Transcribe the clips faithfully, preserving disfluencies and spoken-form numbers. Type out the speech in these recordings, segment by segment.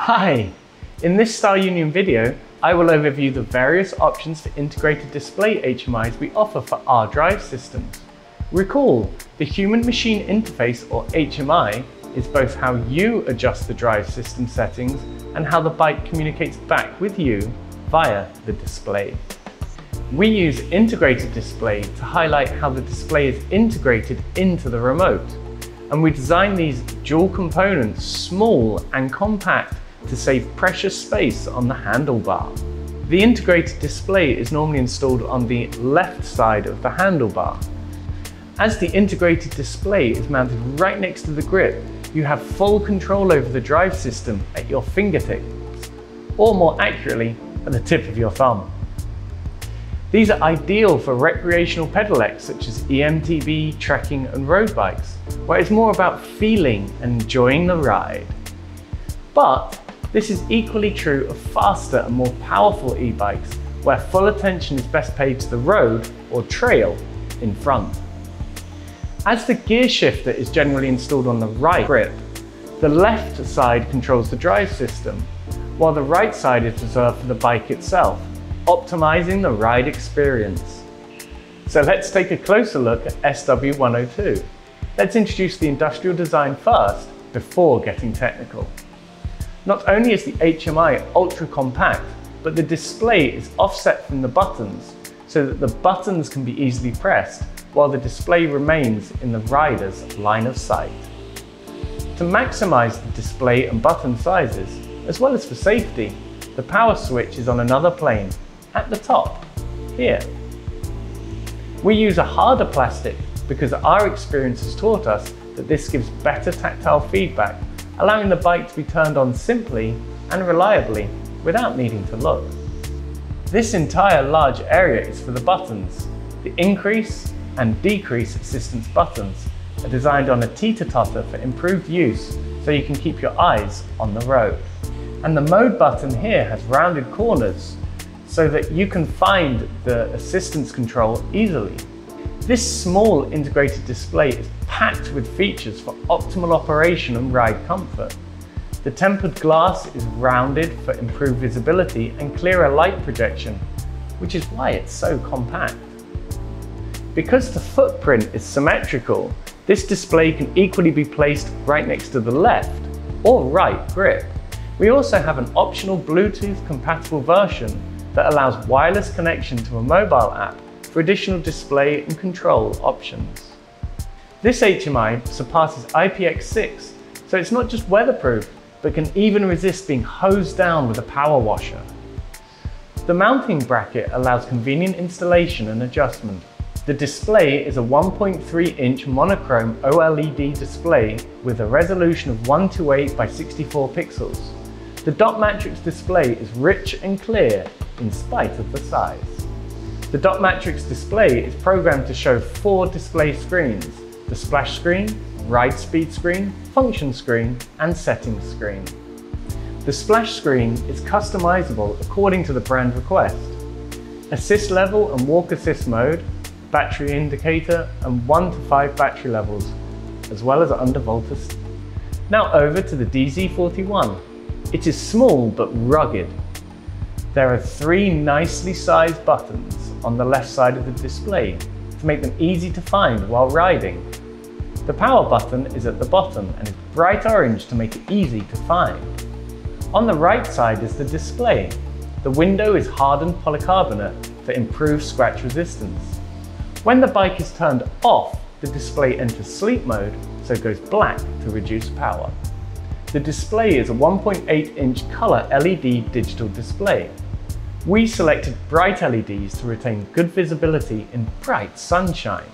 Hi! In this StarUnion video, I will overview the various options for integrated display H M Is we offer for our drive systems. Recall, the human-machine interface, or H M I, is both how you adjust the drive system settings and how the bike communicates back with you via the display. We use integrated display to highlight how the display is integrated into the remote, and we design these dual components small and compact to save precious space on the handlebar. The integrated display is normally installed on the left side of the handlebar. As the integrated display is mounted right next to the grip, you have full control over the drive system at your fingertips, or more accurately, at the tip of your thumb. These are ideal for recreational pedelecs such as E M T B, trekking and road bikes, where it's more about feeling and enjoying the ride. But this is equally true of faster and more powerful e-bikes, where full attention is best paid to the road or trail in front. As the gear shifter is generally installed on the right grip, the left side controls the drive system, while the right side is reserved for the bike itself, optimizing the ride experience. So let's take a closer look at S W one oh two. Let's introduce the industrial design first, before getting technical. Not only is the H M I ultra compact, but the display is offset from the buttons so that the buttons can be easily pressed while the display remains in the rider's line of sight. To maximize the display and button sizes, as well as for safety, the power switch is on another plane, at the top, here. We use a harder plastic because our experience has taught us that this gives better tactile feedback, allowing the bike to be turned on simply and reliably without needing to look. This entire large area is for the buttons. The increase and decrease assistance buttons are designed on a teeter-totter for improved use so you can keep your eyes on the road. And the mode button here has rounded corners so that you can find the assistance control easily. This small integrated display is packed with features for optimal operation and ride comfort. The tempered glass is rounded for improved visibility and clearer light projection, which is why it's so compact. Because the footprint is symmetrical, this display can equally be placed right next to the left or right grip. We also have an optional Bluetooth compatible version that allows wireless connection to a mobile app for additional display and control options. This H M I surpasses I P X six, so it's not just weatherproof, but can even resist being hosed down with a power washer. The mounting bracket allows convenient installation and adjustment. The display is a one point three inch monochrome O L E D display with a resolution of one twenty-eight by sixty-four pixels. The dot matrix display is rich and clear in spite of the size. The dot matrix display is programmed to show four display screens: the splash screen, ride speed screen, function screen, and settings screen. The splash screen is customizable according to the brand request. Assist level and walk assist mode, battery indicator, and one to five battery levels, as well as undervolters. Now over to the D Z forty-one. It is small but rugged. There are three nicely sized buttons on the left side of the display to make them easy to find while riding. The power button is at the bottom and is bright orange to make it easy to find. On the right side is the display. The window is hardened polycarbonate for improved scratch resistance. When the bike is turned off, the display enters sleep mode, so it goes black to reduce power. The display is a one point eight inch color L E D digital display. We selected bright L E Ds to retain good visibility in bright sunshine.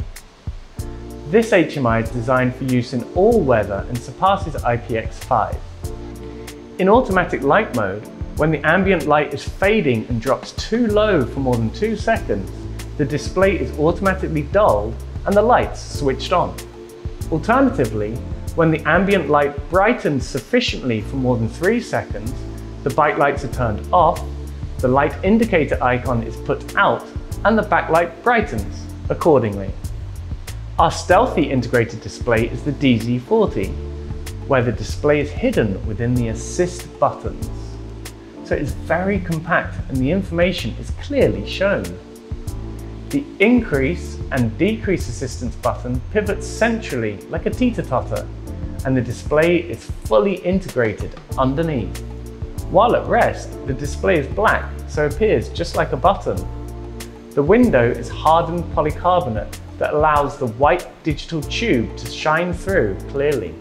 This H M I is designed for use in all weather and surpasses I P X five. In automatic light mode, when the ambient light is fading and drops too low for more than two seconds, the display is automatically dulled and the lights switched on. Alternatively, when the ambient light brightens sufficiently for more than three seconds, the bike lights are turned off, the light indicator icon is put out, and the backlight brightens accordingly. Our stealthy integrated display is the D Z forty. where the display is hidden within the assist buttons. So it's very compact and the information is clearly shown. The increase and decrease assistance button pivots centrally like a teeter-totter, and the display is fully integrated underneath. While at rest, the display is black, so it appears just like a button. The window is hardened polycarbonate that allows the white digital tube to shine through clearly.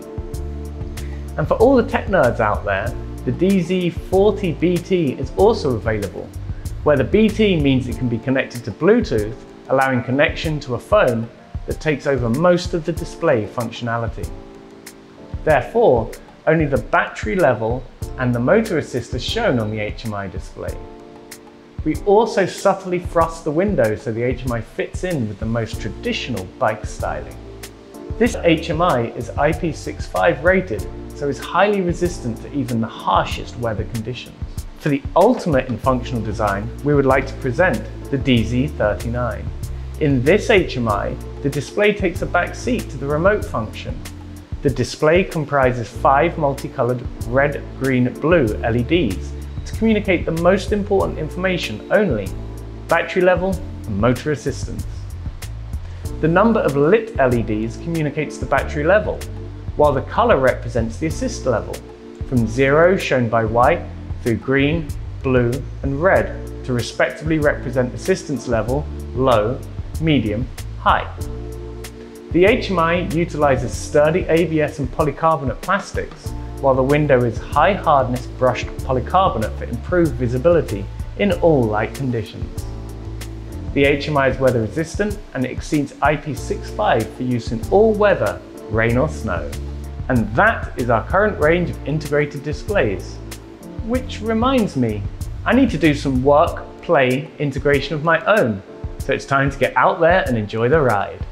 And for all the tech nerds out there, the D Z forty B T is also available, where the B T means it can be connected to Bluetooth, allowing connection to a phone that takes over most of the display functionality. Therefore, only the battery level and the motor assist are shown on the H M I display. We also subtly frost the window so the H M I fits in with the most traditional bike styling. This H M I is I P six five rated, so it's highly resistant to even the harshest weather conditions. For the ultimate in functional design, we would like to present the D Z thirty-nine. In this H M I, the display takes a back seat to the remote function. The display comprises five multicolored red, green, blue L E Ds to communicate the most important information only: battery level and motor assistance. The number of lit L E Ds communicates the battery level, while the color represents the assist level, from zero shown by white through green, blue, and red to respectively represent assistance level, low, medium, high. The H M I utilizes sturdy A B S and polycarbonate plastics, while the window is high hardness brushed polycarbonate for improved visibility in all light conditions. The H M I is weather resistant and it exceeds I P six five for use in all weather, rain or snow. And that is our current range of integrated displays. Which reminds me, I need to do some work, play, integration of my own. So it's time to get out there and enjoy the ride.